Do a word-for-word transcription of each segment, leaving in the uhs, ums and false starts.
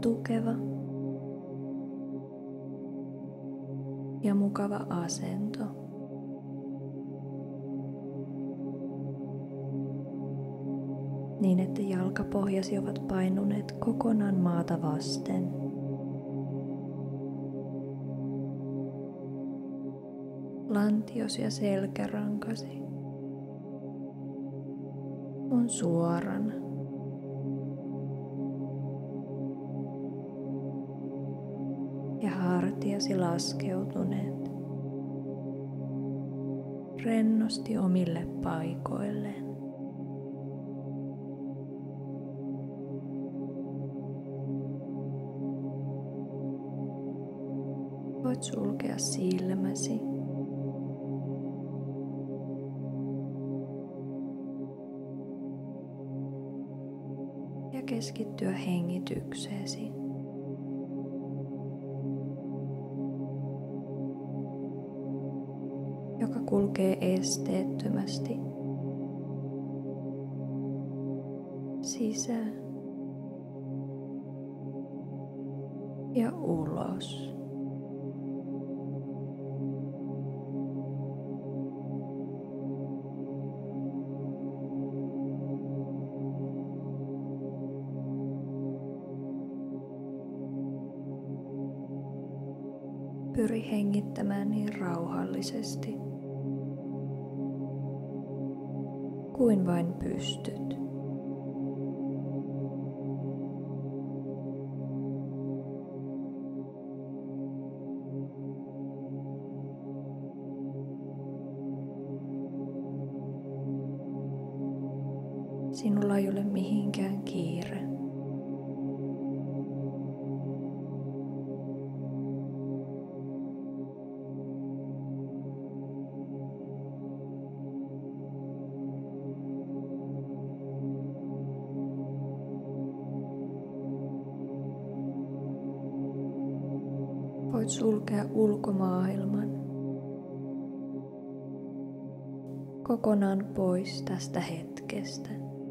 tukeva ja mukava asento. Niin, että jalkapohjasi ovat painuneet kokonaan maata vasten. Lantiosi ja selkärankasi on suorana. Ja hartiasi laskeutuneet rennosti omille paikoilleen. Voit sulkea silmäsi ja keskittyä hengitykseesi. Joka kulkee esteettömästi sisään ja ulos. Pyri hengittämään niin rauhallisesti kuin vain pystyt. Sinulla ei ole mihinkään kiire. Voit sulkea ulkomaailman kokonaan pois tästä hetkestä.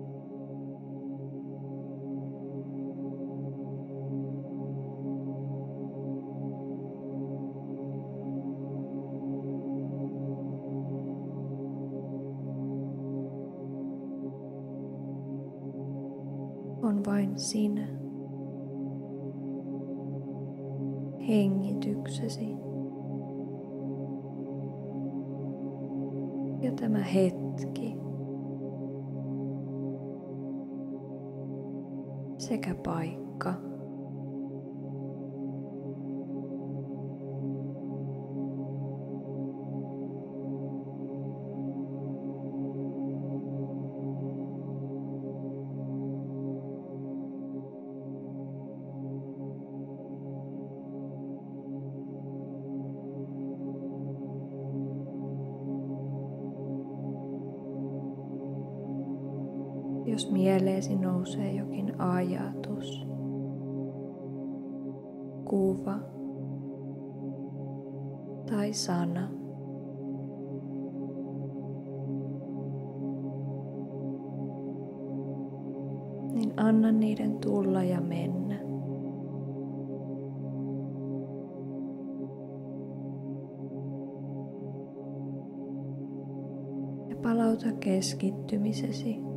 On vain sinä, hengityksesi ja tämä hetki sekä paikka. Jos mieleesi nousee jokin ajatus, kuva tai sana, niin anna niiden tulla ja mennä. Ja palauta keskittymisesi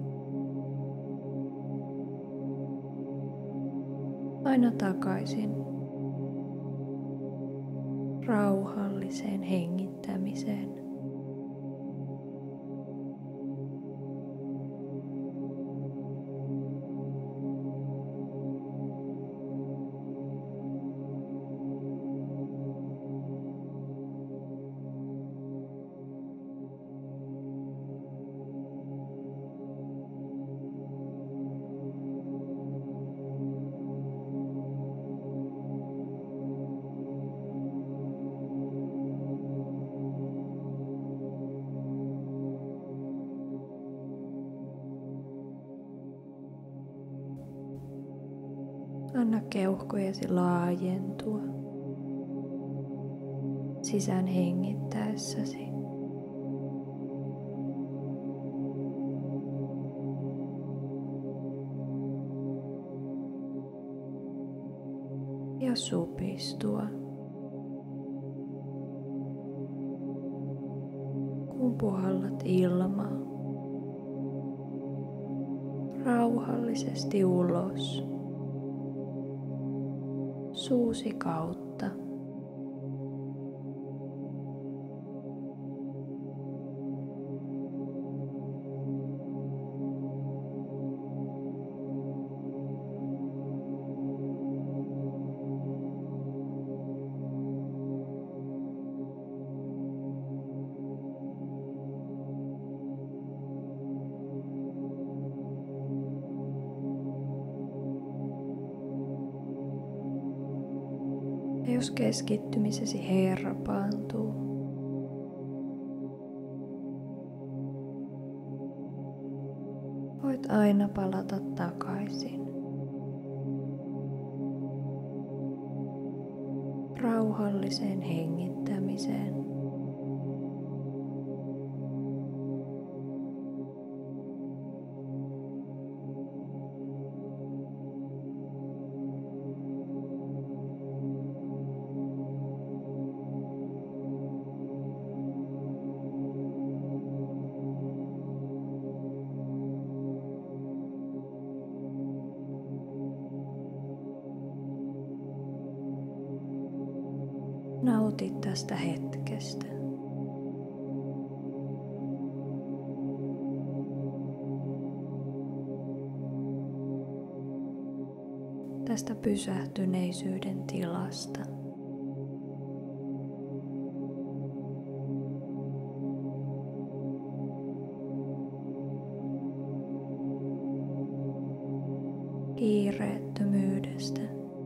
aina takaisin rauhalliseen hengittämiseen. Anna keuhkojesi laajentua sisään hengittäessäsi. ja supistua. Kun puhallat ilmaa rauhallisesti ulos suusi kautta. Ja jos keskittymisesi herpaantuu, voit aina palata takaisin rauhalliseen hengittämiseen. Nauti tästä hetkestä. Tästä pysähtyneisyyden tilasta. Kiireettömyydestä.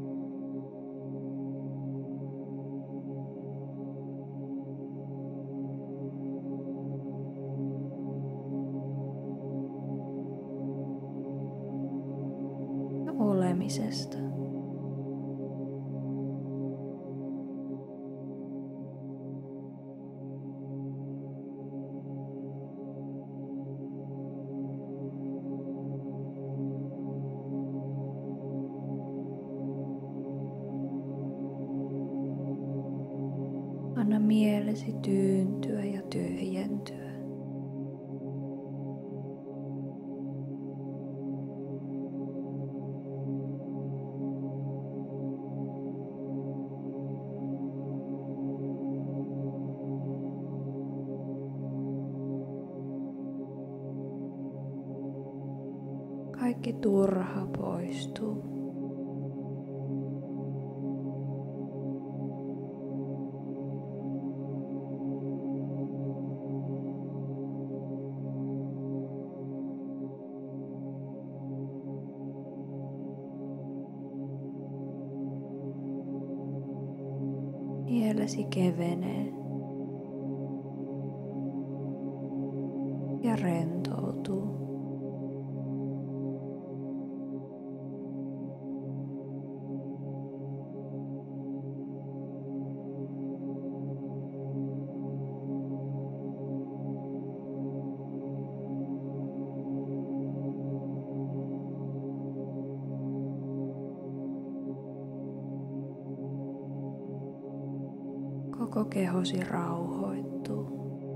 Olemisesta. Anna mielesi tyyntyä ja tyhjentyä. Kaikki turha poistuu. Mielesi kevenee ja rentoutuu. Koko kehosi rauhoittuu.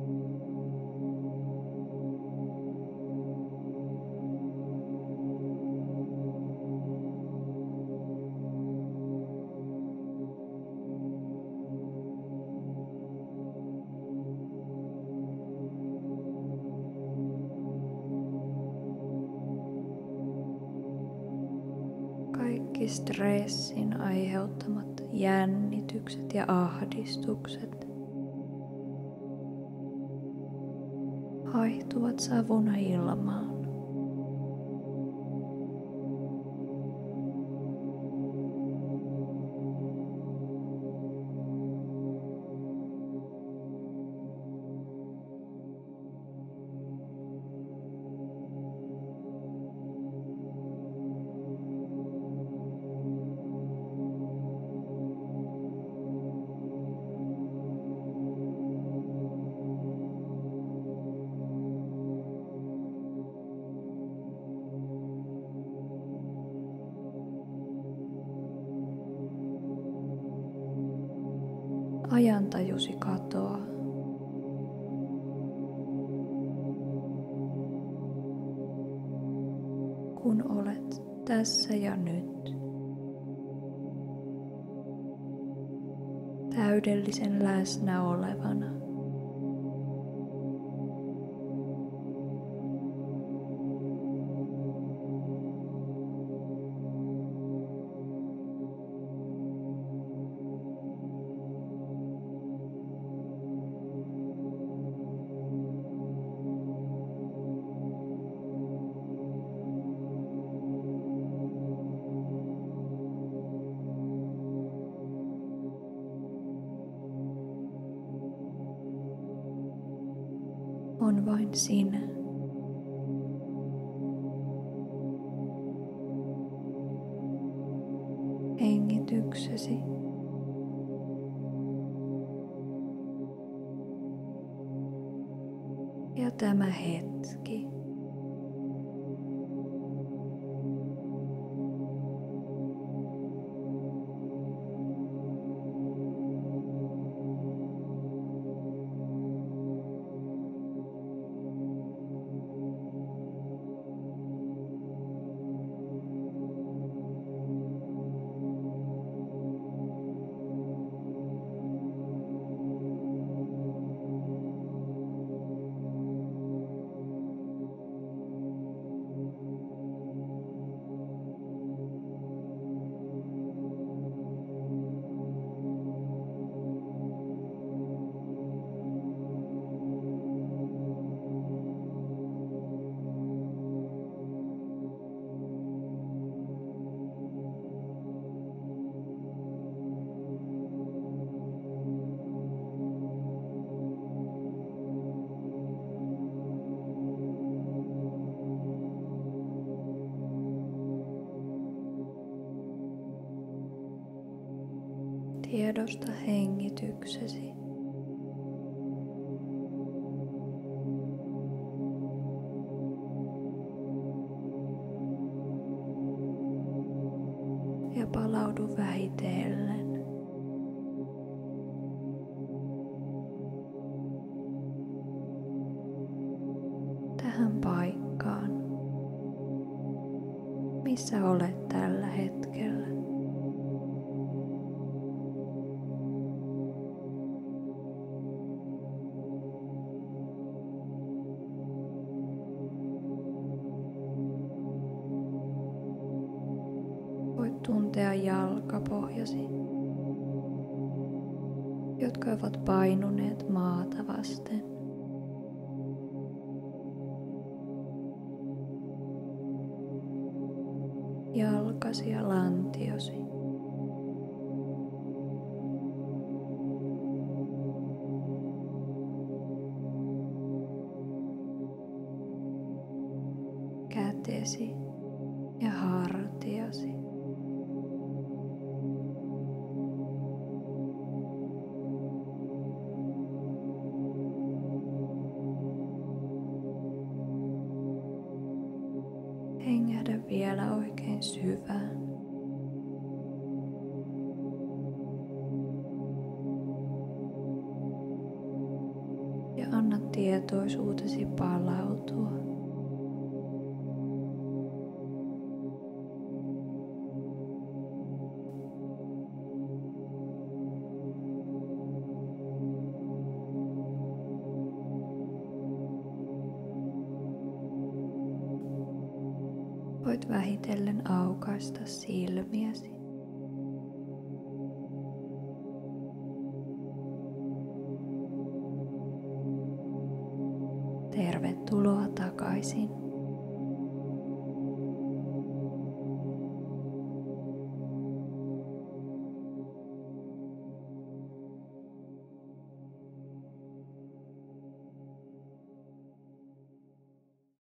Kaikki stressin aiheuttamat jännitykset ja ahdistukset haihtuvat savuna ilmaan. ajantajusi katoaa. Kun olet tässä ja nyt, täydellisen läsnä olevana. On vain sinä. Hengityksesi. Ja tämä hetki. Tiedosta hengityksesi. Ja palaudu vähitellen tähän paikkaan, missä olet tällä hetkellä. Voit tuntea jalkapohjasi, jotka ovat painuneet maata vasten. Jalkasi ja lantiosi. Kätesi ja hartiasi. Hengähdä vielä oikein syvään. Ja anna tietoisuutesi palautua. Voit vähitellen aukaista silmiäsi. Tervetuloa takaisin.